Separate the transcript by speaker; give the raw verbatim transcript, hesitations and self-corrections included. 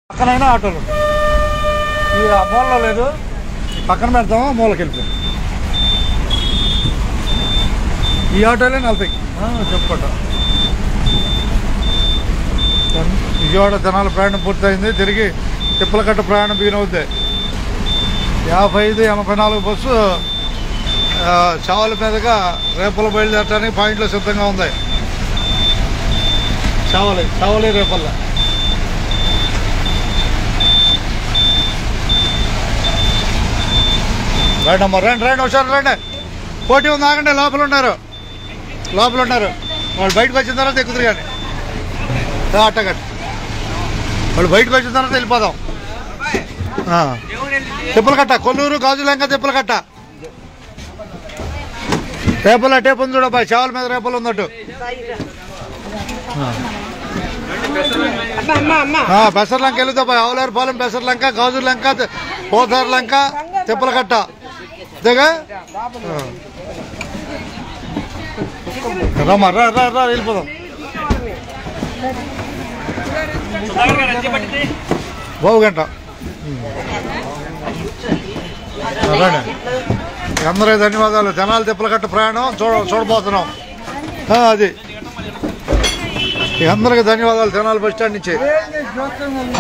Speaker 1: పక్కనైనా ఆటోలు ఈ మూలలో లేదు, పక్కన పెడతామా మూలకి వెళ్ళిపోయి ఈ ఆటోలే నలభై చెప్పుకోట. విజయవాడ తెనాలి ప్రయాణం పూర్తయింది. తిరిగి తిప్పలకట్ట ప్రయాణం బిగిన్ అవుద్ది. యాభై ఐదు ఎనభై నాలుగు బస్సు చావల మీదుగా రేపల బయలుదేరడానికి పాయింట్లో సిద్ధంగా ఉంది. చావలి చావలి రేపల్ల రండి అమ్మ, రండి రండి ఒకసారి రండి. పోటీ ఉంది, ఆగండి. లోపల ఉన్నారు లోపల ఉన్నారు వాళ్ళు బయటకు వచ్చిన తర్వాత ఎక్కుతురు కానీ అట్టగట్టు వాళ్ళు బయటకు వచ్చిన తర్వాత వెళ్ళిపోదాం. తిప్పలకట్ట కొల్లూరు గాజులంక తిప్పలకట్ట రేపల టేపు ఉంది చూడబ్బాయి, చావల మీద రేపలు ఉందట్టు. పెసర్లంక వెళ్తాబాయ్, ఆవులారిపాలెం పెసర్లంక గాజులంక పోతారులంక తిప్పలకట్ట అంతేగా. రమ్మా రా రా రా వెళ్ళిపోదాం. బాబు గంట రండి. అందరికీ ధన్యవాదాలు. తెనాలి తిప్పలకట్ట ప్రయాణం చూడ చూడబోతున్నాం అది. అందరికీ ధన్యవాదాలు తెనాలి బస్ స్టాండ్ నుంచి.